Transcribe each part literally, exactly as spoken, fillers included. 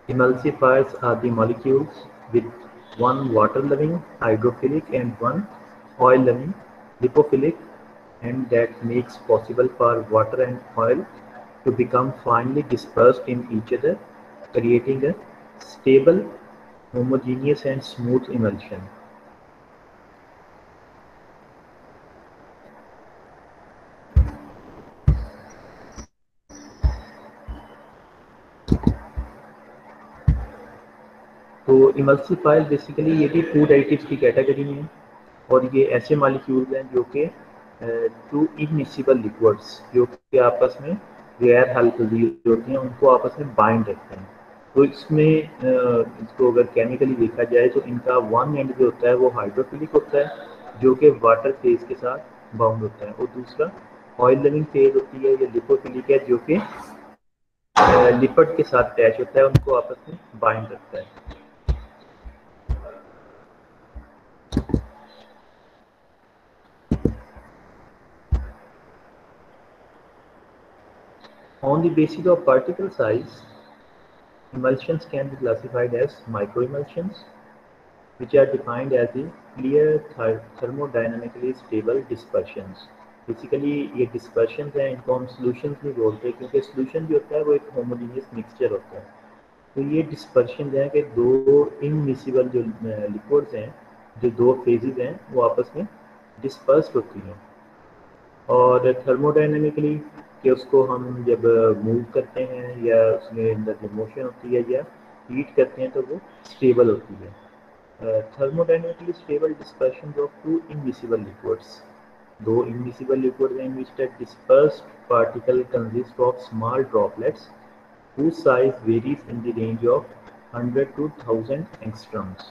Emulsifiers are the molecules with one water-loving hydrophilic and one oil-loving lipophilic, and that makes possible for water and oil to become finely dispersed in each other, creating a stable, homogeneous and smooth emulsion. तो emulsifier basically ये भी food additives की category में है और ये ऐसे molecules हैं जो कि टू इमिसिबल लिक्विड्स जो कि आपस में गैर हल पजीर होती हैं उनको आपस में बाइंड रखते हैं। तो इसमें अ, इसको अगर केमिकली देखा जाए तो इनका वन एंड जो होता है वो हाइड्रोफिलिक होता है जो कि वाटर फेज के साथ बाउंड होता है और दूसरा ऑयल लविंग फेज होती है या लिपोफिलिक है जो कि लिपिड के साथ अटैच होता है उनको आपस में बाइंड रखता है। On the basis of particle size, emulsions can be classified as microemulsions, which are defined as the clear ther- thermodynamically stable dispersions. Basically ये डिस्पर्शंस हैं इनको हम सॉल्यूशंस नहीं बोलते क्योंकि सॉल्यूशन जो होता है वो एक होमोजेनियस मिक्सचर होता है। तो ये डिस्पर्शंस हैं कि दो इनमिसिबल जो लिक्विड्स हैं जो दो फेजेस हैं वो आपस में डिस्पर्स्ड होती हैं और थर्मोडायनेमिकली कि उसको हम जब मूव करते हैं या उसमें अंदर जो मोशन होती है या हीट करते हैं तो वो स्टेबल होती है। Thermodynamically stable dispersion of two invisible liquids दो invisible liquids in which the dispersed particle consists of small droplets whose size varies in the range of one hundred to one thousand angstroms.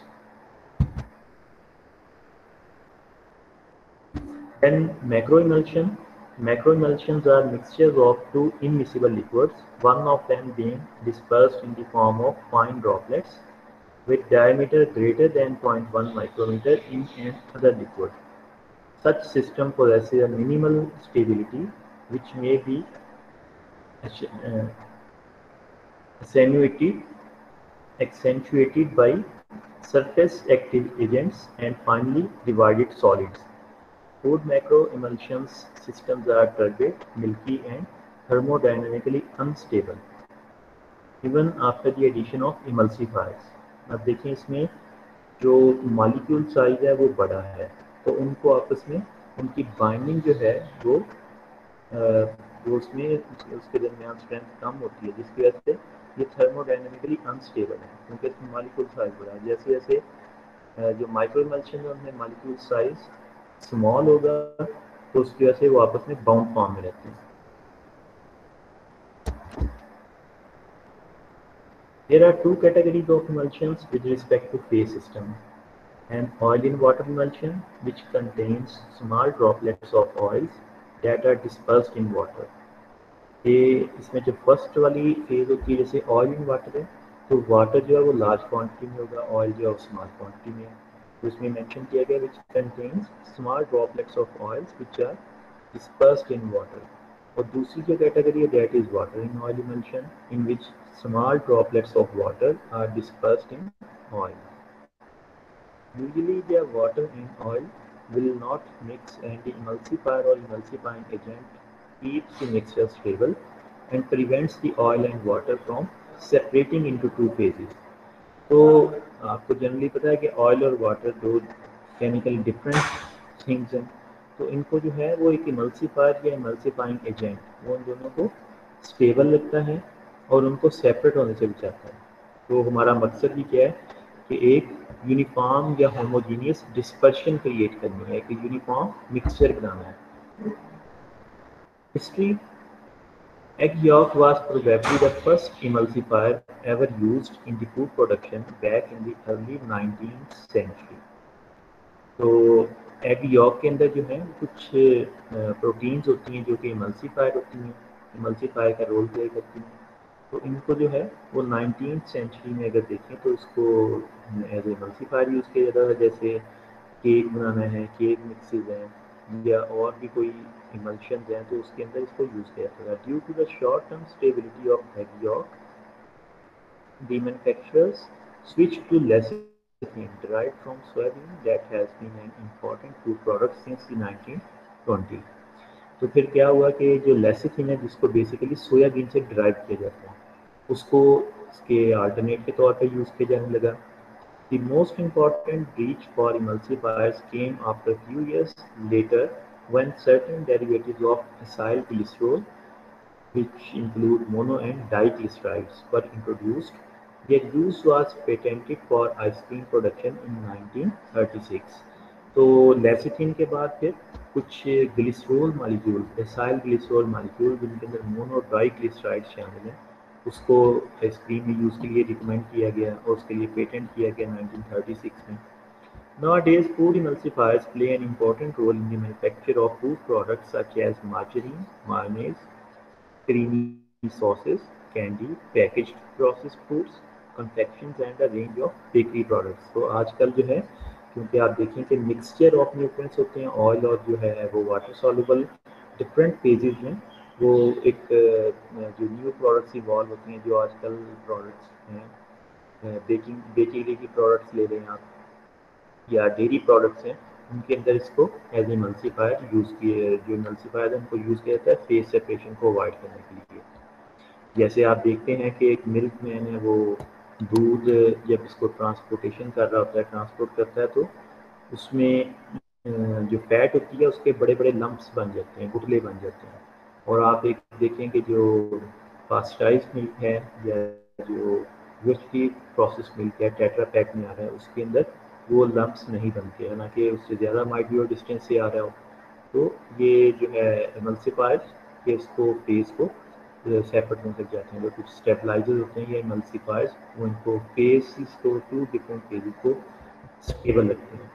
Then macroemulsion. Macroemulsions are mixtures of two immiscible liquids, one of them being dispersed in the form of fine droplets with diameter greater than zero point one micrometer in another liquid. Such system possesses a minimal stability which may be uh, attenuated, accentuated by surface active agents and finely divided solids. Food macroemulsions systems are turbid, milky and thermodynamically unstable even after the addition of emulsifiers. अब देखें इसमें जो molecule size है वो बड़ा है तो उनको आपस में उनकी बाइंडिंग जो है वो अ, वो उसमें उसके दरमियान स्ट्रेंथ कम होती है जिसकी वजह से ये थर्मोडायनेमिकली अनस्टेबल है क्योंकि इसमें मॉलिक्यूल साइज बड़ा है। जैसे जैसे अ, जो माइक्रो इमल्शन है उनमें मॉलिक्यूल साइज स्मॉल होगा तो उसकी वजह से वो आपस में बाउंड फॉर्म में रहते हैं। There are two categories of emulsions with respect to phase system. An oil in water emulsion which contains small droplets of oils that are dispersed in water. ये इसमें जो फर्स्ट वाली फेज होती है जैसे ऑयल इन वाटर है तो water जो है वो लार्ज क्वांटिटी में होगा ऑयल जो है वो स्मॉल क्वांटिटी में है। तो इसमें मेंशन किया गया which contains small droplets of oils which are dispersed in water और दूसरी जो कैटेगरी है that is water in oil emulsion in which small droplets of water are dispersed in oil. Usually the water and oil will not mix and the emulsifier or emulsifying agent keeps the mixture stable and prevents the oil and water from separating into two phases. तो आपको generally पता है कि oil और water दो chemical different things हैं तो इनको जो है वो एक इमल्सिफायर या इमल्सिफाइंग एजेंट वो उन दोनों को स्टेबल रखता है और उनको सेपरेट होने से बचाता है। तो हमारा मकसद भी क्या है कि एक यूनिफॉर्म या होमोजीनियस डिस्पर्शन क्रिएट करनी है, एक यूनिफॉर्म मिक्सचर बनाना है। History Egg yolk was probably the first emulsifier ever used in the food production back in the early nineteenth century. तो एग यॉक के अंदर जो है कुछ प्रोटीन्स होती हैं जो कि इमल्सिफाइड होती हैं, इमल्सिफायर का रोल प्ले करती हैं। तो इनको जो है वो नाइनटीन्थ सेंचुरी में अगर देखें तो इसको एज इमल्सिफायर यूज़ किया जाता है जैसे केक बनाना है, केक मिक्सेस हैं या और भी कोई इमल्शंस हैं तो उसके अंदर इसको यूज़ किया जाता है। Due to the short term stability of egg yolk the manufacturers switched to lecithin derived from soybean that has been an important food product since the nineteen twenty. तो फिर क्या हुआ कि जो लेसिथिन है जिसको बेसिकली सोयाबीन से drive किया जाता है उसको इसके अल्टरनेट के तौर पर यूज़ किया जाने लगा. The most important breach for emulsifiers came after a few years later when certain derivatives of acyl glycerol, which include mono and diglycerides, were introduced. Their use was patented for ice cream production in nineteen thirty-six. तो lecithin के बाद फिर कुछ glycerol molecule, acyl glycerol molecule जिनके अंदर mono diglyceride शामिल है उसको आइसक्रीम में यूज़ के लिए रिकमेंड किया गया और उसके लिए पेटेंट किया गया नाइनटीन थर्टी सिक्स में. Nowadays, food emulsifiers play an important role in the manufacture of food products such as margarine, mayonnaise, creamy sauces, candy, packaged processed foods, confections and a range of bakery products. तो आजकल जो है क्योंकि आप देखें कि mixture of nutrients होते हैं, ऑयल और जो है वो वाटर सॉल्युबल डिफरेंट फेजेज में वो एक जो न्यू प्रोडक्ट्स इवॉल्व होती हैं जो आजकल प्रोडक्ट्स हैं बेकिंग बेकरी की प्रोडक्ट्स ले लें आप या डेयरी प्रोडक्ट्स हैं उनके अंदर इसको एज इमल्सीफायर यूज़ किए जो इमल्सीफायर है उनको यूज़ किया जाता है फेस सेपरेशन को अवॉइड करने के लिए. जैसे आप देखते हैं कि एक मिल्क मैन है वो दूध जब इसको ट्रांसपोर्टेशन कर रहा होता है ट्रांसपोर्ट करता है तो उसमें जो फैट होती है उसके बड़े बड़े लम्प्स बन जाते हैं, गुठले बन जाते हैं. और आप एक देखें कि जो पास्चराइज मिल्क है या जो यूएसटी प्रोसेस मिल्क है टेट्रा पैक में आ रहा है उसके अंदर वो लम्प्स नहीं बनते, हालांकि उससे ज़्यादा माइक्रो डिस्टेंस से आ रहा हो. तो ये जो है एमल्सीफायर्स ये इसको फेस को सेपरेट में तक जाते हैं. जो कुछ स्टेबलाइजर होते हैं या एमल्सीफायर्स वो इनको फेस को टू डिफरेंट फेजेस को स्टेबल रखते हैं.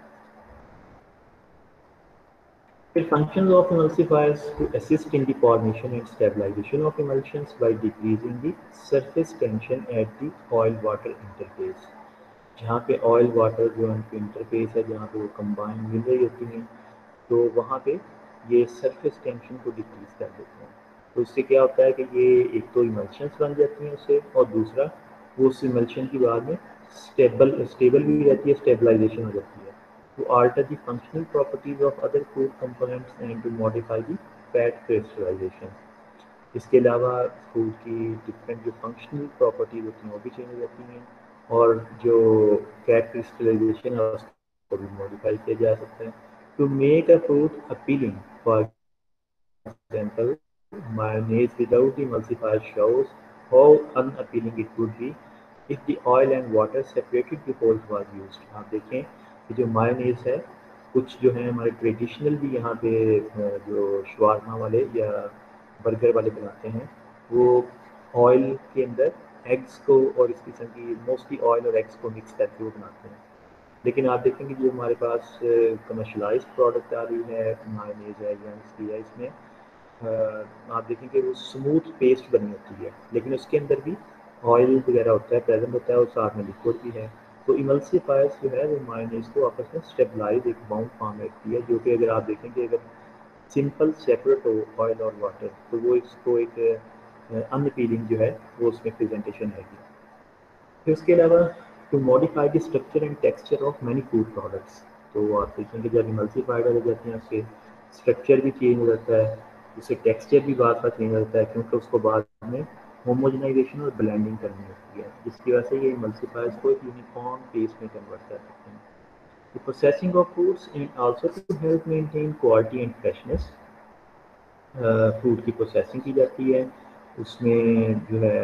The functions of emulsifiers to assist in the formation and stabilization of emulsions by decreasing the surface tension at the oil-water interface. जहाँ पे ऑयल वाटर जो उनके इंटरफेस है जहाँ पे वो कंबाइन मिल रही होती हैं तो वहाँ पे ये सरफेस टेंशन को डिक्रीज कर देते हैं. तो इससे क्या होता है कि ये एक तो इमल्शंस बन जाती हैं उससे और दूसरा वो उस इमल्शन की बाद में स्टेबल स्टेबल भी रहती है, स्टेबलाइजेशन हो जाती है. To alter the functional properties of other food components and to modify the fat crystallization. इसके अलावा फूड की डिफरेंट जो फंक्शनल प्रॉपर्टीज होती हैं वो भी चेंज हो जाती हैं और जो फैट क्रिस्टलाइजेशन है उसको भी मॉडिफाई किया जा सकता है. To make a food appealing for example mayonnaise without the emulsifier shows how unappealing it would be if the oil and water separated before it was used. आप देखें कि जो मायोनीज है कुछ जो है हमारे ट्रेडिशनल भी यहाँ पे जो शवारमा वाले या बर्गर वाले बनाते हैं वो ऑयल के अंदर एग्स को और इस किस्म की मोस्टली ऑयल और एग्स को मिक्स करके वो बनाते हैं. लेकिन आप देखेंगे जो हमारे पास कमर्शलाइज प्रोडक्ट आ रही है मायोनीज है या इसकी है इसमें आप देखेंगे वो स्मूथ पेस्ट बनी होती है लेकिन उसके अंदर भी ऑयल वगैरह होता है प्रेजेंट होता है और साथ में लिक्विड भी है. तो इमल्सीफायर्स जो है वो मायोनीज को आपस में स्टेबलाइज एक बाउंड फॉर्म रखती है जो कि अगर आप देखेंगे अगर सिंपल सेपरेट हो ऑयल और वाटर तो वो इसको एक अनअपीलिंग जो है वो उसमें प्रेजेंटेशन रहेगी. फिर उसके अलावा to modify the structure and texture of many food products. तो आप देखेंगे जब इमल्सीफाइड हो जाते हैं उसके स्ट्रक्चर भी चेंज हो जाता है, उससे टेक्सचर भी बार बार चेंज हो जाता है क्योंकि उसको बाद में होमोजेनाइजेशन और ब्लेंडिंग करनी होती है जिसकी वजह से ये इमल्सीफायर्स को एक यूनिफॉर्म पेस्ट में कन्वर्ट कर सकते हैं. The processing of foods and also to help maintain quality and freshness. Food की प्रोसेसिंग की जाती है उसमें जो है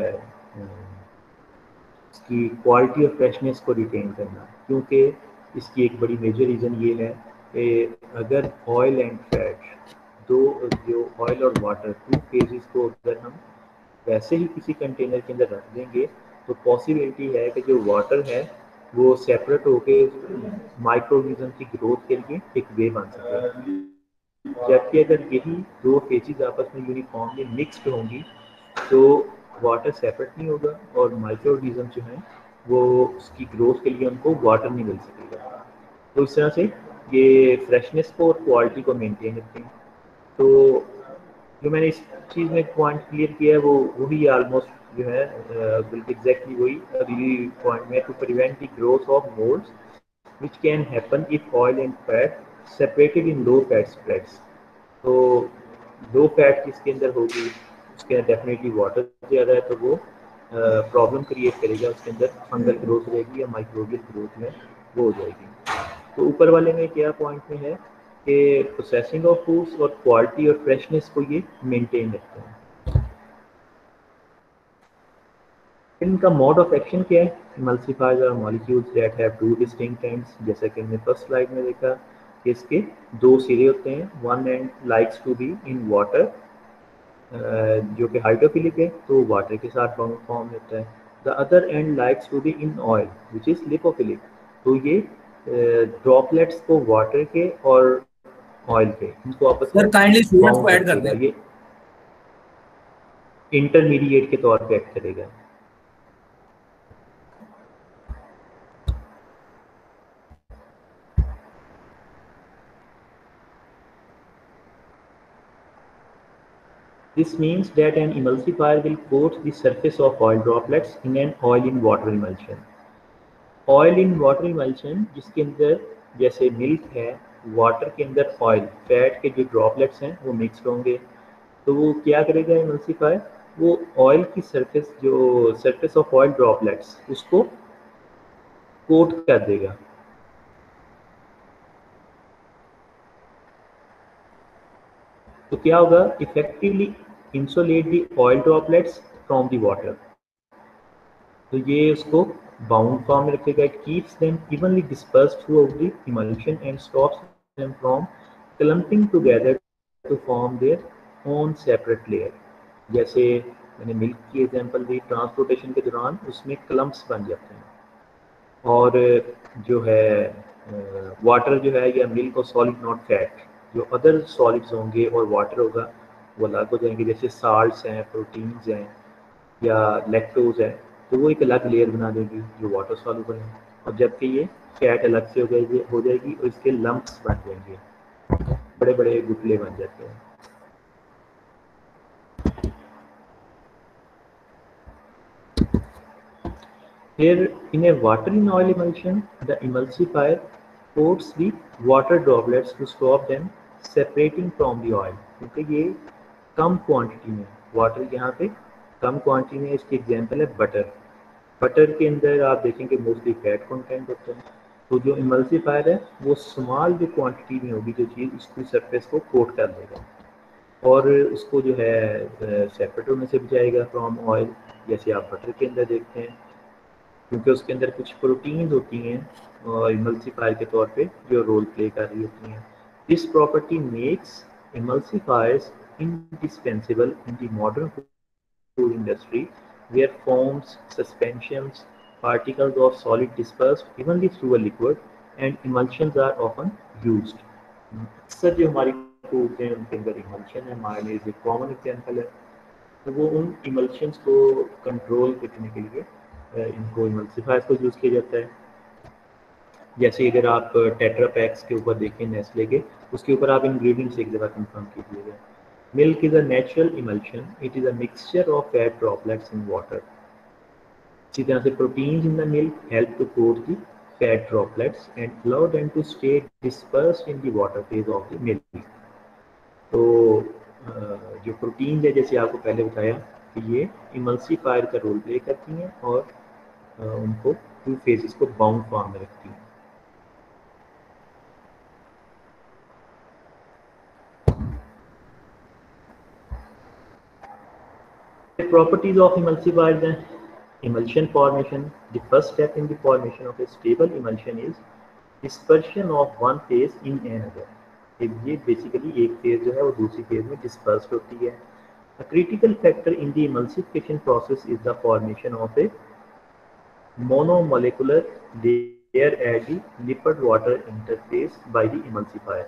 इसकी क्वालिटी और फ्रेशनेस को रिटेन करना क्योंकि इसकी एक बड़ी मेजर रीज़न ये है कि अगर ऑयल एंड फैट दो जो ऑयल और वाटर टू फेजेस को अगर हम वैसे ही किसी कंटेनर के अंदर रख देंगे तो पॉसिबिलिटी है कि जो वाटर है वो सेपरेट होके माइक्रोऑर्गेनिज्म की ग्रोथ के लिए एक वे बन सके. जबकि अगर यही दो फेजेस आपस में यूनिफॉर्मली मिक्सड होंगी तो वाटर सेपरेट नहीं होगा और माइक्रोऑर्गेनिज्म जो है वो उसकी ग्रोथ के लिए उनको वाटर नहीं मिल सकेगा. तो इस तरह से ये फ्रेशनेस को और क्वालिटी को मेंटेन रखते हैं. तो जो मैंने इस चीज़ में पॉइंट क्लियर किया है वो वही ऑलमोस्ट जो है बल्कि एग्जैक्टली वही अगली पॉइंट में, to prevent the growth of moulds which can happen if oil and fat separated in low fat spreads. तो लो फैट जिसके अंदर होगी उसके अंदर डेफिनेटली वाटर ज़्यादा है, तो वो प्रॉब्लम क्रिएट करेगा, उसके अंदर फंगल ग्रोथ रहेगी या माइक्रोबियल ग्रोथ में वो हो जाएगी। तो ऊपर वाले में क्या पॉइंट में है कि प्रोसेसिंग ऑफ फूड्स और क्वालिटी और फ्रेशनेस को ये मेंटेन रखते हैं। इनका मोड ऑफ एक्शन क्या है? Emulsifiers are molecules that have two distinct ends, जैसा कि हमने फर्स्ट स्लाइड में देखा कि इसके दो सिरे होते हैं। One end likes to be in water, जो कि हाइड्रोफिलिक है तो वाटर के साथ फॉर्म होता है। The other end likes to be in oil which is lipophilic, तो ये ड्रॉपलेट्स को वाटर के और ऑयल के इनको आपस में बाउंड कर देगा, ये इंटरमीडिएट के तौर पे एक्ट करेगा। This means that an emulsifier will coat the surface of oil droplets in an oil in water emulsion. Oil in water emulsion जिसके अंदर जैसे मिल्क है, वाटर के अंदर ऑयल, फैट के जो ड्रॉपलेट्स हैं वो मिक्सड होंगे, तो वो क्या करेगा emulsifier? वो ऑयल की सरफेस, जो सरफेस ऑफ ऑयल ड्रॉपलेट्स, उसको कोट कर देगा। तो क्या होगा? Effectively insulate the oil droplets from the water, तो ये उसको बाउंड फॉर्म में रखेगा। It keeps them evenly dispersed throughout the emulsion and stops them from clumping together to form their own separate layer. जैसे मैंने milk की example दी, transportation के दौरान उसमें क्लम्प्स बन जाते हैं, और जो है वाटर जो है या मिल्क और सॉलिड नॉट फैट, जो अदर सॉलिड्स होंगे और वाटर होगा वो अलग हो जाएंगे, जैसे साल्ट्स हैं, प्रोटीन्स हैं या लैक्टोज है, तो वो एक अलग लेयर बना देगी जो वाटर सॉल्युबल है, और जबकि ये फैट अलग से हो जाएगी हो जाएगी और इसके लम्प्स बन जाएंगे, बड़े बड़े गुटले बन जाते हैं। Here, in a water in oil emulsion, the emulsifier coats the water droplets to stop them separating from the oil, क्योंकि ये कम क्वांटिटी में, वाटर यहाँ पे कम क्वांटिटी में, इसकी एग्जांपल है बटर। बटर के अंदर आप देखेंगे मोस्टली फैट कंटेंट होता है, तो जो इमल्सिफायर है वो स्मॉल जो क्वांटिटी में होगी जो चीज़, उसकी सरफेस को कोट कर देगा और उसको जो है सेपरेट होने से बचाएगा फ्रॉम ऑयल, जैसे आप बटर के अंदर देखते हैं, क्योंकि उसके अंदर कुछ प्रोटीन होती हैं और इमल्सिफायर के तौर पे जो रोल प्ले कर रही होती हैं। This property makes emulsifiers indispensable in the modern food industry, where foams, suspensions, particles of solid dispersed evenly through a liquid, and emulsions are often used. अक्सर जो हमारी फूड्स हैं उनके अंदर इमल्शन है, मायोनीज एक कॉमन एग्जांपल है, तो वो उन इमल्शंस को कंट्रोल करने के लिए इनको इमल्सिफायर्स को यूज़ किया जाता है। जैसे अगर आप टेट्रा पैक्स के ऊपर देखें नेस्ले के, उसके ऊपर आप इंग्रेडिएंट्स एक जगह कंफर्म कीजिएगा। Milk is a natural emulsion, it is a mixture of fat droplets in water. इसी तरह से proteins in the milk help to coat the fat droplets and allow them to stay dispersed in the water phase of the milk. तो जो protein है, जैसे आपको पहले बताया कि ये इमल्सिफायर का रोल प्ले करती हैं और उनको टू फेजेस को बाउंड फॉर्म में रखती हैं। The properties of emulsifiers and emulsion formation. The first step in the formation of a stable emulsion is dispersion of one phase in another. ये बेसिकली एक फेज जो है वो दूसरी फेज में डिस्पर्स होती है। A critical factor in the emulsification process is the formation of a monomolecular layer at the lipid water interface by the emulsifier.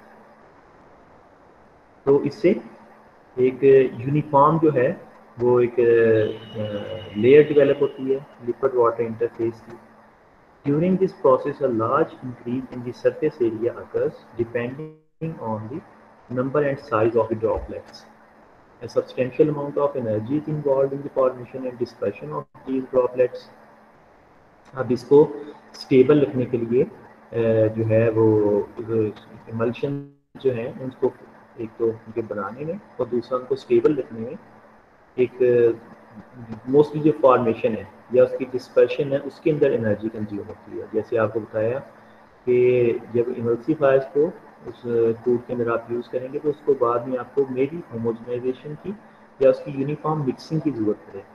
तो इससे एक यूनिफॉर्म जो है वो एक लेयर डेवलप होती है लिक्विड वाटर इंटरफेस की। During this process a large increase in the surface area occurs depending on the number and size of the droplets. A substantial amount of energy is involved in the formation and dispersion of these droplets. अब इसको stable रखने के लिए जो है वो emulsion जो है उनको एक तो उनके बनाने में और दूसरा उनको स्टेबल रखने में एक मोस्टली जो फॉर्मेशन है या उसकी डिस्पर्शन है उसके अंदर एनर्जी कंज्यूम होती है। जैसे आपको बताया कि जब इमल्सिफायर्स को उस फूड के अंदर आप यूज़ करेंगे तो उसको बाद में आपको मे बी होमोजनाइजेशन की या उसकी यूनिफॉर्म मिक्सिंग की ज़रूरत पड़े।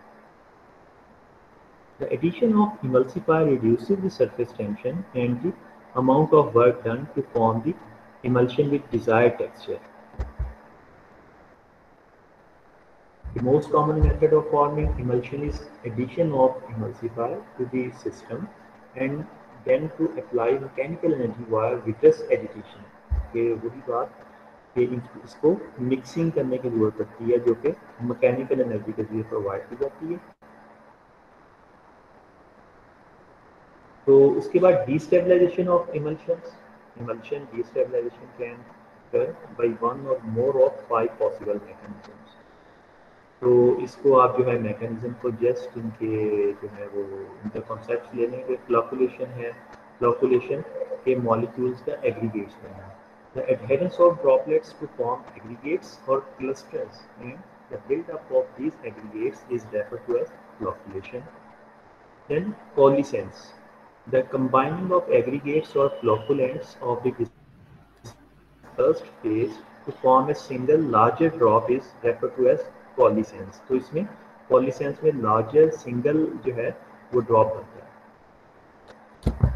The addition of emulsifier reduces the surface tension and the amount of work done to form the emulsion with desired texture. The most common method of forming emulsion is addition of emulsifier to the system and then to apply mechanical energy via vigorous agitation. कि वही बात कि इसको mixing करने की जरूरत पड़ती है जो कि मैकेनिकल एनर्जी के लिए प्रोवाइड की जाती है। तो उसके बाद destabilization of emulsions. Emulsion destabilization can occur by one or more of five possible mechanisms. तो इसको आप जो है मैकेनिज्म को जस्ट इनके जो है वो इनका कॉन्सेप्ट ले लेंगे। फ्लॉकुलेशन है, फ्लॉकुलेशन के मॉलिक्यूल्स का एग्रीगेट्स बनना, the adherence of droplets to form aggregates और clusters and the buildup of these aggregates is referred to as flocculation. Then coalescence, the combining of aggregates or flocculants of the dispersed phase to form a single larger drop is referred to as coalescence. तो इसमें coalescence में larger single जो है वो drop बनता है।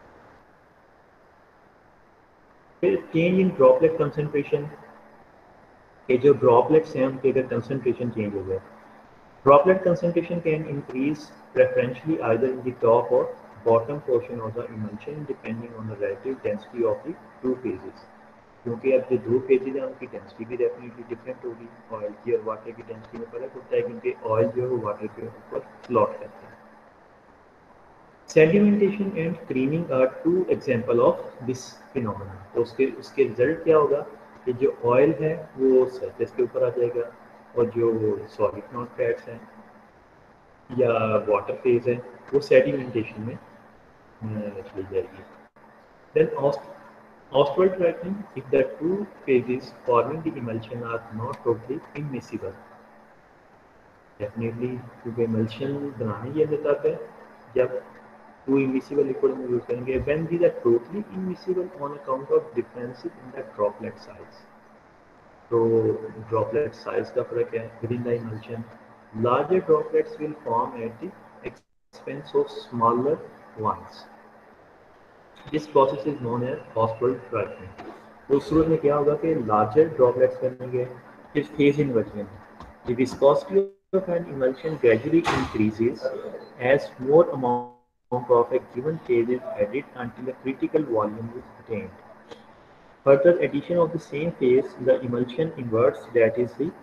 फिर change in droplet concentration, के जो droplets हैं उनके अगर concentration change हो जाए, droplet concentration can increase preferentially either in the top or bottom portion of the emulsion depending on the relative density of the two phases. क्योंकि अब जो दो फेजेज हैं उनकी डेंसिटी भी डेफिनेटली डिफरेंट होगी। ऑयल की और वाटर की डेंसिटी में फर्क होता है क्योंकि ऑयल जो है वो वाटर के ऊपर फ्लोट करता है। Sedimentation and creaming are two example of this phenomena. तो उसके उसके रिजल्ट क्या होगा कि जो ऑयल है वो सरफेस के ऊपर आ जाएगा और जो सॉलिड नॉन फैट्स हैं या वाटर फेज है वो सेडिमेंटेशन में चली जाएगी। Then Ostwald cracking, if the two phases forming the emulsion are not totally immiscible. Definitely, क्योंकि emulsion बनाने की अंदर तक है जब two immiscible liquid में यूज करेंगे when these are totally immiscible on account of differences in the droplet size. तो droplet size का फर्क है within the emulsion. Larger droplets will form at the expense of smaller ones. This process is known as Ostwald cracking. तो शुरू में क्या होगा कि larger droplets बनेंगे, फिर phase inversion. The viscosity of an emulsion gradually increases as more amount of a given phase is added until a critical volume is attained. Further addition of the same phase, the emulsion inverts, that is the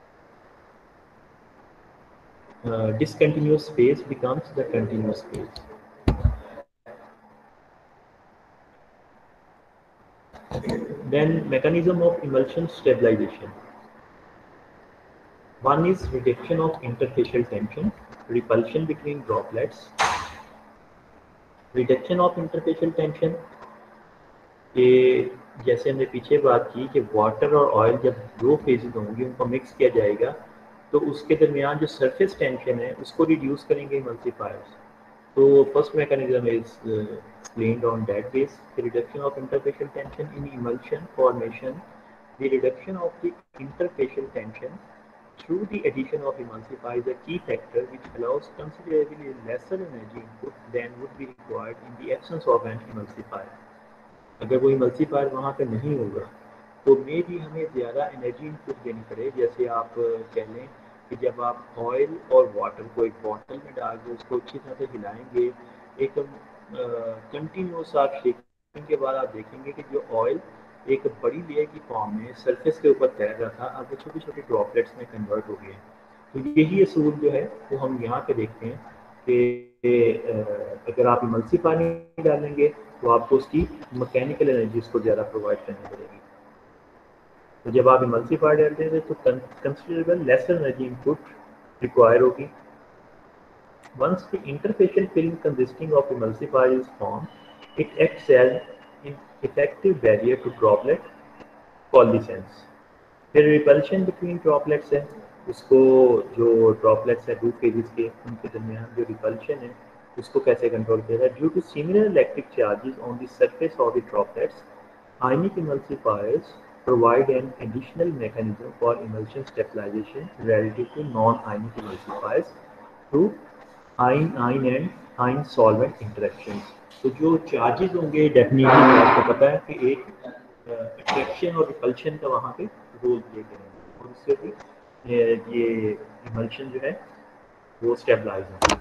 uh, discontinuous phase becomes the continuous phase. Then mechanism of emulsion stabilization. One is reduction of interfacial tension, repulsion between droplets. Reduction of interfacial tension के जैसे हमने पीछे बात की कि water और oil जब दो फेजेज होंगे उनको मिक्स किया जाएगा तो उसके दरमियान जो सरफेस टेंशन है उसको रिड्यूस करेंगे इमल्सिफायर्स। तो first mechanism is explained on that base. The reduction of interfacial tension in emulsion formation, the reduction of the interfacial tension through the addition of emulsifier is a key factor which allows considerably lesser energy input than would be required in the absence of an emulsifier. अगर वो emulsifier वहाँ पे नहीं होगा तो मे भी हमें ज़्यादा एनर्जी इनपुट देनी पड़े। जैसे आप कह लें कि जब आप ऑयल और वाटर को एक बॉटल में डाल के उसको अच्छी तरह से हिलाएंगे, एक कंटिन्यूस आप शेकिंग के बाद आप देखेंगे कि जो ऑयल एक बड़ी लेयर की फॉर्म में सरफेस के ऊपर तैर रहा था अब वो छोटी छोटी ड्रॉपलेट्स में कन्वर्ट हो गए। तो यही असूल जो है वो हम यहाँ पे देखते हैं कि अगर आप इमल्सिफायर नहीं डालेंगे तो आपको उसकी मैकेनिकल एनर्जी उसको ज़्यादा प्रोवाइड करनी पड़ेगी। तो जब आप इमल्सिफायर डालते हैं तो considerable lesser energy input require होगी. Once the interfacial film consisting of emulsifier is formed, it acts as an effective barrier to droplet coalescence. फिर रिपल्शन बिटवीन ड्रॉपलेट्स है, उसको जो ड्रॉपलेट्स है टू फेजेस के उनके दरमियान जो रिपल्शन है उसको कैसे कंट्रोल किया जाए. Due to similar electric charges on the surface of the droplets, ionic emulsifiers provide an additional mechanism for emulsion stabilization relative to non-ionic emulsifiers through ion ion and ion solvent interactions. तो जो charges होंगे definitely आपको पता है कि एक attraction और repulsion का वहाँ पे रोल प्ले करेंगे और उससे भी ये, ये इमल्शन जो है वो स्टेबलाइज होगा.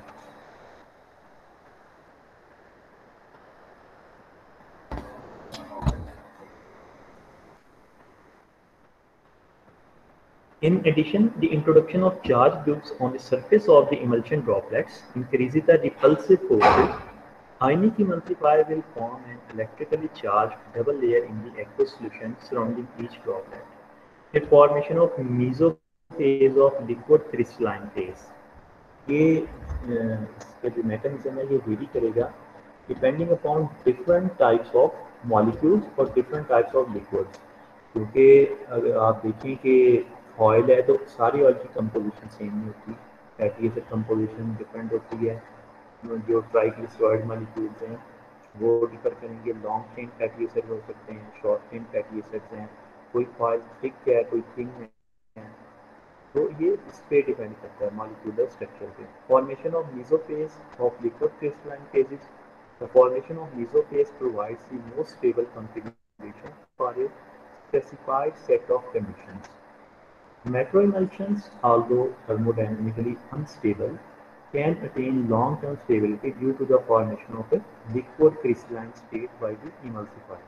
In addition, the introduction of charge groups on the surface of the emulsion droplets increases the repulsive forces. Ionic emulsifier will form an electrically charged double layer in the aqueous solution surrounding each droplet. The formation of mesophase of liquid crystalline phase. ये इसका जो mechanism है ये vary करेगा depending upon different types of molecules और different types of liquids. क्योंकि अगर आप देखें कि ऑयल है तो सारी ऑयल की कंपोजिशन सेम नहीं होती, फैटी एसिड कंपोजिशन डिफरेंट होती है. जो ट्राइग्लिसराइड मॉलिक्यूल्स हैं वो डिफर करेंगे. लॉन्ग चेन फैटी एसिड हो सकते हैं, शॉर्ट चेन फैटी एसिड्स हैं, कोई ऑयल थिक है कोई थिन है. तो ये इस पे डिपेंड करता है मॉलिक्यूलर स्ट्रक्चर पे. Formation of mesophase of liquid crystalline phases. The formation of mesophase provides the most stable configuration for a specified set of conditions. Macroemulsions, although thermodynamically unstable, can attain long-term stability due to the formation of a liquid crystalline state by the emulsifier.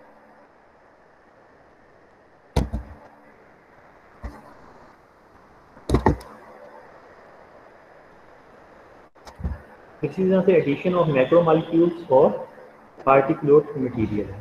This is the addition of macromolecules or particulate material.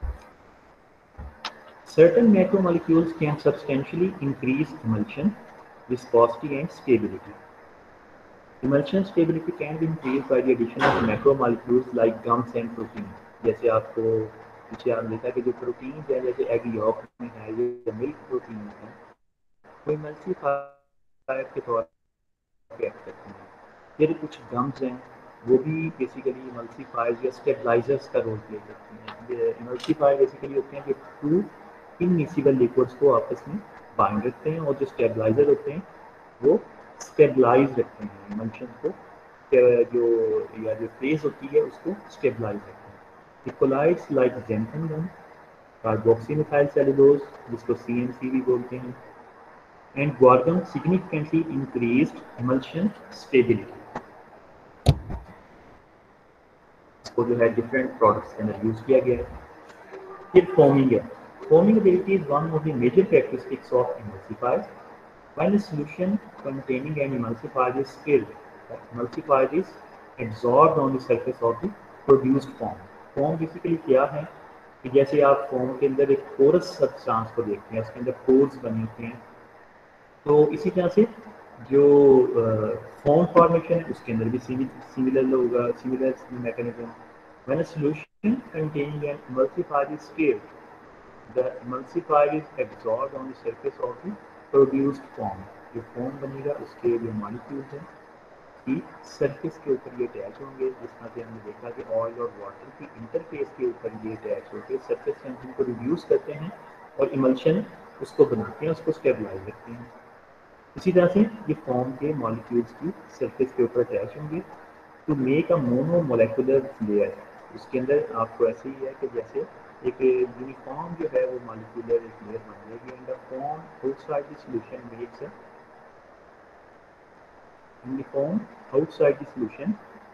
Certain macromolecules can substantially increase emulsion, viscosity and stability. Emulsion stability can be increased by the addition of macromolecules like gums and proteins. जैसे आपको पीछे आप देखा कि जो protein है जैसे egg York में है या मिल्क प्रोटीन है वो इमल्सिफायर के तौर पे एक्ट करते हैं. फिर कुछ गम्स हैं वो भी बेसिकली इमल्सिफायर्स या स्टेबलाइजर्स का रोल प्ले करते हैं. इमल्सिफायर बेसिकली होते हैं कि टू इनमिसिबल लिक्विड्स को आपस में बाइंड रखते हैं और जो स्टेबलाइजर होते हैं वो स्टेबलाइज रखते हैं इमल्शन को, जो या जो फेज होती है उसको स्टेबलाइज रखते हैं. Hydrocolloids like xanthan gum, carboxymethyl cellulose जिसको सी एम सी भी बोलते हैं, and guar gum significantly increased emulsion stability. इसको जो है डिफरेंट प्रोडक्ट्स के अंदर यूज किया गया है. फिर फॉर्मिंग है. Foaming ability is one of the major characteristics of emulsifiers. When a solution containing an emulsifier is spilled, the emulsifier is absorbed on the surface of the produced foam. Foam basically क्या है कि जैसे आप foam के अंदर एक porous substance को देखते हैं, उसके अंदर पोर्स बने होते हैं, तो इसी तरह से जो फोम फॉर्मेशन है उसके अंदर भी सिमिलर होगा, similar mechanism. When a solution containing an emulsifier is spilled, the emulsifier is absorbed on the surface of the produced foam. जो फोम बनेगा उसके जो मॉलिक्यूल्स हैं कि सरफेस के ऊपर ये अटैच होंगे. जिस तरह से हमने देखा कि ऑयल और वाटर की इंटरफेस के ऊपर ये अटैच होकर सरफेस टेंशन को रिड्यूस करते हैं और इमल्शन उसको बनाते हैं, उसको स्टेबलाइज रखते हैं. इसी तरह से ये फोम के मॉलिक्यूल्स की सरफेस के ऊपर अटैच होंगे to make a monomolecular layer. उसके अंदर आपको ऐसे ही है कि जैसे एक यूनिफॉर्म जो है वो मॉलिक्यूलर एक लेयर बन जाएगी. And the foam outside the solution makes a uniform outside the solution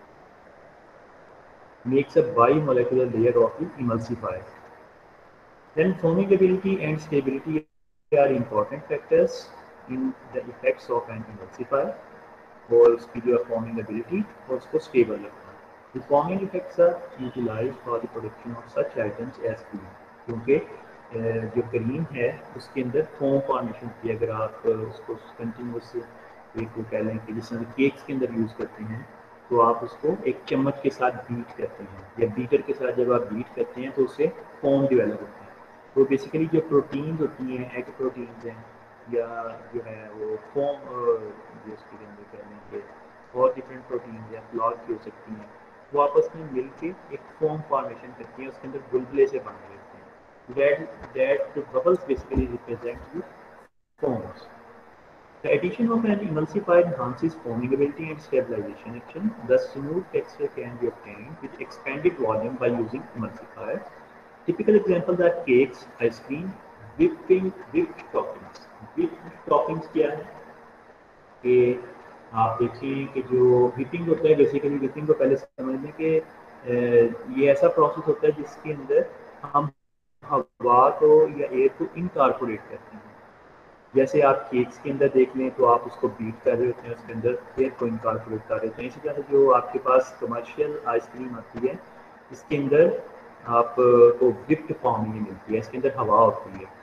makes a bimolecular layer of the emulsifier. Then foaming ability and stability are important factors in the effects of an emulsifier. और उसकी जो foaming ability और उसको stable रखना. The foaming effects are utilized for the production of such items as food. क्योंकि जो cream है उसके अंदर फोम फॉर्मेशन की, अगर आप उसको कंटिन्यूस एक कह लें कि जिस तरह केक्स के अंदर यूज़ करते हैं, तो आप उसको एक चम्मच के साथ बीट करते हैं या बीटर के साथ जब आप बीट करते हैं तो उससे फोम डेवलप होता है। तो बेसिकली जो प्रोटीन्स होती हैं, एग प्रोटीन्स हैं या जो है वो फोम जो उसके अंदर कह लें कि और डिफरेंट प्रोटीन्स या फ्लॉर की हो सकती हैं, वो आपस में मिल के एक फोम फॉर्मेशन करती हैं, उसके अंदर बुलबुले से बन रहे होते हैं। that that bubbles basically represent the foams. The addition of an emulsifier enhances foaming ability and stabilization action. The smooth texture can be obtained with expanded volume by using emulsifiers. Typical examples are cakes, ice cream, whipping, whipped toppings. Whipped toppings क्या है कि आप देखिए कि जो whipping होता है, basically whipping को पहले समझ लें कि ये ऐसा प्रोसेस होता है जिसके अंदर हम हवा को या एयर को इनकॉर्पोरेट करते हैं। जैसे आप केक्स के अंदर देख लें तो आप उसको बीट कर रहे होते हैं, उसके अंदर एयर को इनकॉर्पोरेट कर रहे होते हैं। इसी तरह से जो आपके पास कमर्शियल आइसक्रीम आती है, इसके अंदर आपको विप्ड फॉर्म में मिलती है, इसके अंदर हवा होती है।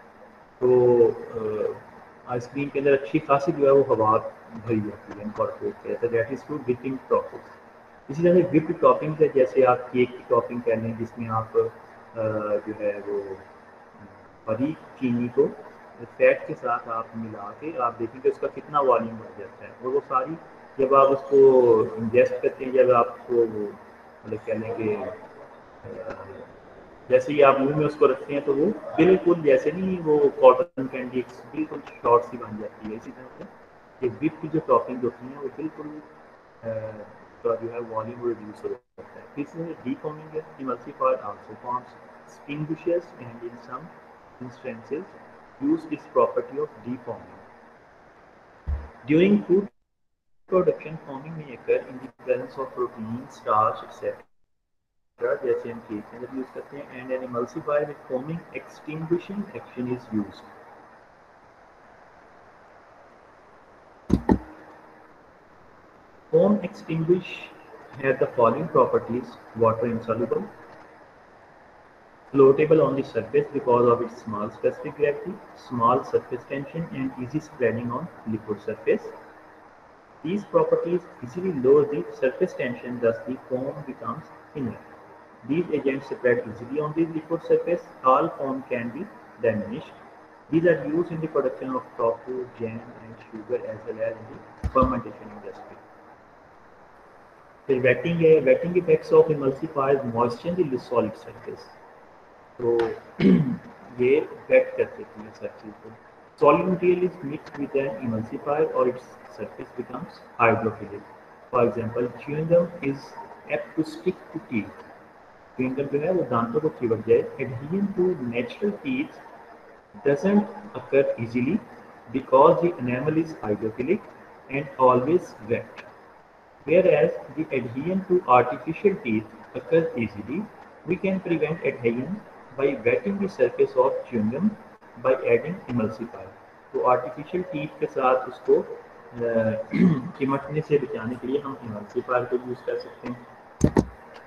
तो आइसक्रीम के अंदर अच्छी खासी जो है वो हवा भरी जाती है, इनकॉर्पोरेट किया जाता है, that is to whipping process. इसी तरह से विप्ड टॉपिंग है, जैसे आप केक की टॉपिंग कर लें जिसमें आप जो है वो बारीक चीनी को फैट के साथ आप मिला के आप देखेंगे उसका कितना वॉल्यूम बढ़ जाता है, और वो सारी जब आप उसको इंजेस्ट करते हैं, जब आपको मतलब कह लें कि जैसे ही आप मुंह में उसको रखते हैं तो वो बिल्कुल जैसे नहीं वो कॉटन कैंडी बिल्कुल शॉर्ट सी बन जाती है। इसी तरह से ये विप की जो टॉपिंग होती हैं वो बिल्कुल तो जो है वॉल्यूम रिड्यूस हो जाता है। This is defoaming emulsifier also forms extinguishes and in some instances use this property of defoaming. During food production, foaming may occur in the presence of protein, starch, et cetera. जैसे हम cake के अंदर use करते हैं, and an emulsifier with foaming extinguishing action is used. Foam extinguish have the following properties: water insoluble, floatable on the surface because of its small specific gravity, small surface tension, and easy spreading on liquid surface. These properties easily lower the surface tension, thus the foam becomes thinner. These agents spread easily on the liquid surface. All foam can be diminished. These are used in the production of tofu, jam, and sugar as well as in the fermentation industry. फिर wetting है, wetting effects of emulsifiers moisten the solid surface. तो ये wait कर देती है सब चीज़ को। Solid material is mixed with an emulsifier or its surface becomes hydrophilic. For example, chewing gum is apt to stick to teeth. Chewing gum जो है वो दांतों को चिपक जाए। Adhesion to natural teeth doesn't occur easily because the enamel is hydrophilic and always wet. Whereas the adhesion to artificial teeth occurs easily, we can prevent adhesion by wetting the surface of chewing gum by adding emulsifier. तो artificial teeth के साथ उसको चिमटने से बचाने के लिए हम emulsifier को यूज कर सकते हैं।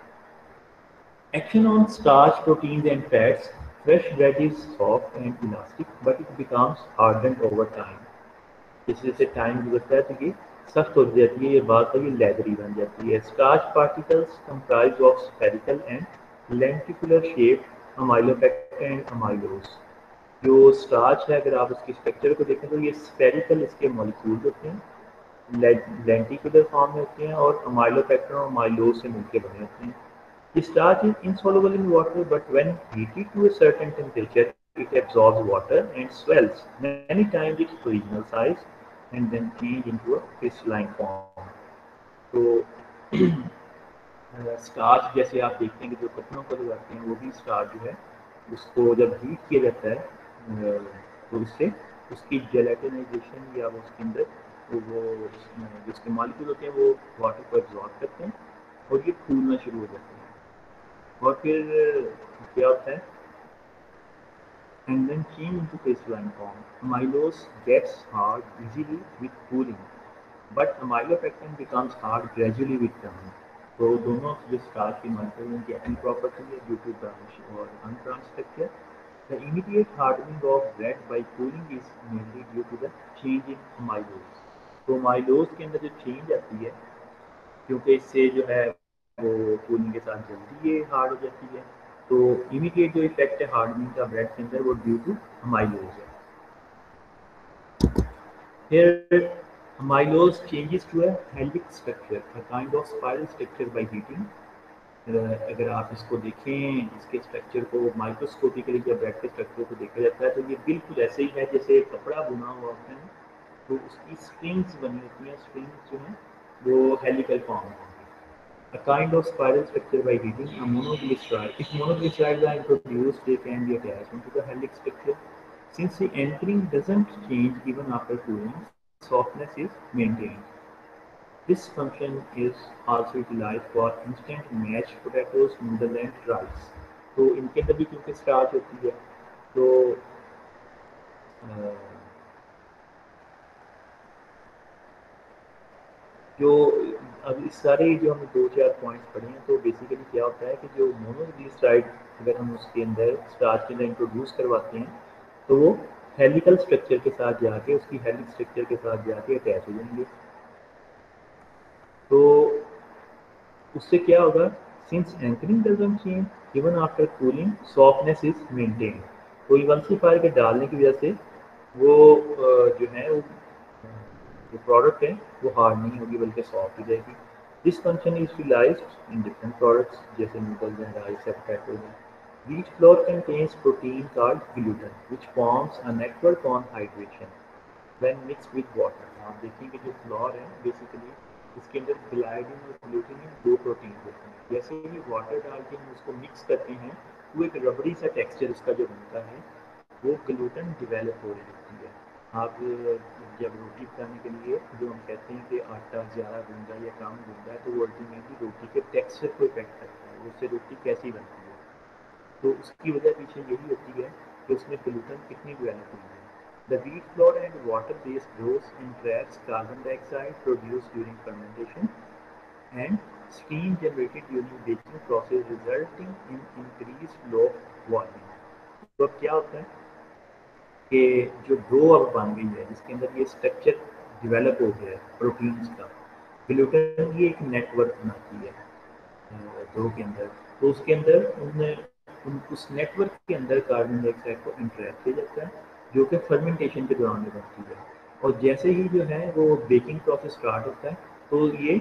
Action on starch, proteins and fats. Fresh bread is soft and elastic, but it becomes hardened over time. जैसे जैसे टाइम गुजरता है तो ये सख्त हो जाती है, ये बात है, ये लेदरी बन जाती है। Starch particles comprise of spherical and lenticular shape amylopectin and amylose. जो स्टार्च है, अगर आप उसके स्ट्रक्चर को देखें तो ये स्फेरिकल इसके मॉलिक्यूल्स होते हैं, लेंटिकुलर फॉर्म में होते हैं और अमाइलोपेक्टिन और अमाइलोज से मिलकर बने होते हैं। Starch is insoluble in water, but when heated to a certain temperature, it absorbs water and swells many times its original size and then change into a crystalline form. तो starch जैसे आप देखते हैं कि जो कपड़ों को लगाते हैं वो भी स्टार्च जो है उसको जब हीट किया जाता है तो उससे उसकी जेलेटिनाइजेशन या वो उसके अंदर तो वो जिसके मॉलिक्यूल होते हैं वो वाटर को एब्जॉर्ब करते हैं और ये फूलना शुरू हो जाते हैं। और फिर क्या होता है, and then change into crystalline form. Amylose gets hard easily with cooling, but amylopectin becomes hard gradually with time. तो दोनों जो स्टार्च की मॉलिक्यूल उनकी अपनी प्रॉपर्टी है ड्यू टू ब्रांच और unbranch structure. The immediate hardening of bread by cooling is mainly due to the change in amylose. तो amylose के अंदर जो change आती है, क्योंकि इससे जो है वो कूलिंग के साथ जल्दी ये हार्ड हो जाती है, तो इमीडिएट जो इफेक्ट है हार्डनिंग का ब्रेड के अंदर वो ड्यू टू amylose है. Here, amylose changes to a helix structure, a kind of spiral structure by heating. अगर आप इसको देखें, इसके स्ट्रक्चर को माइक्रोस्कोपिकली जब ब्रेड के स्ट्रक्चर को देखा जाता है तो ये बिल्कुल ऐसे ही है जैसे कपड़ा बुना हुआ होता है, तो उसकी स्ट्रिंग्स बनी होती हैं, स्ट्रिंग्स जो हैं वो हेलिकल फॉर्म में होंगी. A kind of spiral structure by heating a monoglyceride. If monoglycerides are introduced, they can be attached into the helix structure. Since the anchoring doesn't change even after cooling, softness is maintained. This function is also utilized for instant mashed potatoes, noodle and rice. तो इनके अंदर भी क्योंकि starch होती है तो जो अब इस सारे जो हमने दो चार पॉइंट्स पढ़े हैं तो बेसिकली क्या होता है कि जो मोनोग्लिसराइड अगर हम उसके अंदर स्टार्च के अंदर इंट्रोड्यूस करवाते हैं तो वो हेलिकल स्ट्रक्चर के साथ जाके उसकी हेलिक स्ट्रक्चर के साथ जाके अटैच हो जाएंगे. तो उससे क्या होगा, since anchoring doesn't change even after cooling softness is maintain. तो इमल्सिफायर के डालने की वजह से वो जो है वो जो प्रोडक्ट है वो हार्ड नहीं होगी बल्कि सॉफ्ट हो जाएगी. This function is utilised in different products जैसे noodles and rice potatoes. Wheat flour contains protein called gluten, which forms a network on hydration when mixed with water. आप देखेंगे जो फ्लोर है बेसिकली इसके अंदर ग्लाइडिन और ग्लूटिन दो प्रोटीन होते हैं. जैसे ही वाटर डाल के हम उसको मिक्स करते हैं तो एक रबड़ी सा टेक्सचर उसका जो बनता है वो ग्लूटन डिवेलप हो रही होती है. आप जब रोटी बनाने के लिए जो हम कहते हैं कि आटा ज़्यादा गूंदा या कम गूंदा है तो वो अल्टीमेटली रोटी के टेक्सचर को इफेक्ट करता है, उससे रोटी कैसी बनती है. तो उसकी वजह पीछे यही होती है कि उसमें ग्लूटन कितनी डेवलप हुई है. The wheat flour and water-based grows and traps carbon dioxide produced during fermentation and steam generated during baking process resulting in increased flow volume. तो अब क्या होता है कि जो डो अब बन गई है जिसके अंदर ये स्ट्रक्चर डेवलप हो गया है प्रोटीन्स का, ग्लूटन की एक नेटवर्क बनाती है डो के अंदर. तो उसके अंदर उन उस नेटवर्क के अंदर कार्बन डाइऑक्साइड को इंटरेक्ट किया जाता है जो कि फर्मेंटेशन के दौरान में बनती है. और जैसे ही जो है वो बेकिंग प्रोसेस स्टार्ट होता है तो ये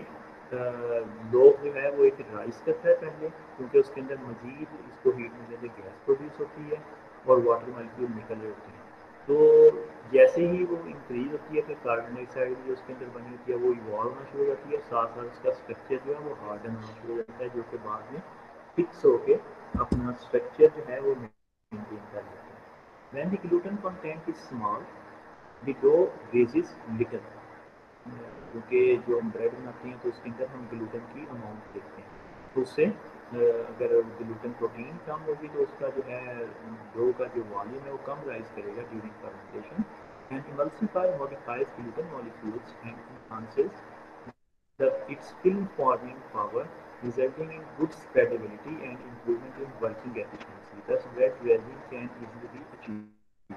लोग जो है वो एक राइस करता है पहले, क्योंकि उसके अंदर मज़ीद इसको हीट मिलने से गैस प्रोड्यूस होती है और वाटर मॉलिक्यूल निकल रहे होते हैं. तो जैसे ही वो इंक्रीज होती है तो कार्बन डाइऑक्साइड जो उसके अंदर बनी होती है वो इवॉल्व होना शुरू हो जाती है, साथ साथ उसका स्ट्रक्चर जो है वो हार्डन होना शुरू हो जाता है जो कि बाद में फिक्स होके अपना स्ट्रक्चर जो है वो मेंटेन कर लेते हैं. When the gluten content is small, the dough raises little. क्योंकि जो हम ब्रेड बनाते हैं तो उसके अंदर हम ग्लूटेन की अमाउंट देखते हैं, तो उससे अगर ग्लूटेन प्रोटीन कम होगी तो उसका जो है डो का जो वॉल्यूम है वो कम राइज करेगा during fermentation. And emulsifier modifies gluten molecules and enhances the its film forming power, resulting in good spreadability and improvement in working efficiency. Thus, bread resin can easily be achieved.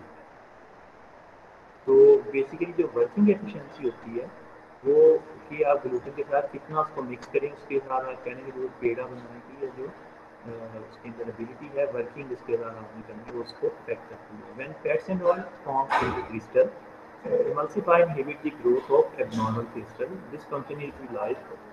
तो basically जो working efficiency होती है वो कि आप gluten के साथ कितना उसको मिक्स करें उसके साथ आप कहने की जरूरत पेड़ा बनाने की या जो उसकी अंदर एबिलिटी है वर्किंग उसके साथ आपने करनी है वो उसको अफेक्ट करती है. When fats and oil form into crystal emulsify inhibit the growth of abnormal crystal. This function is utilized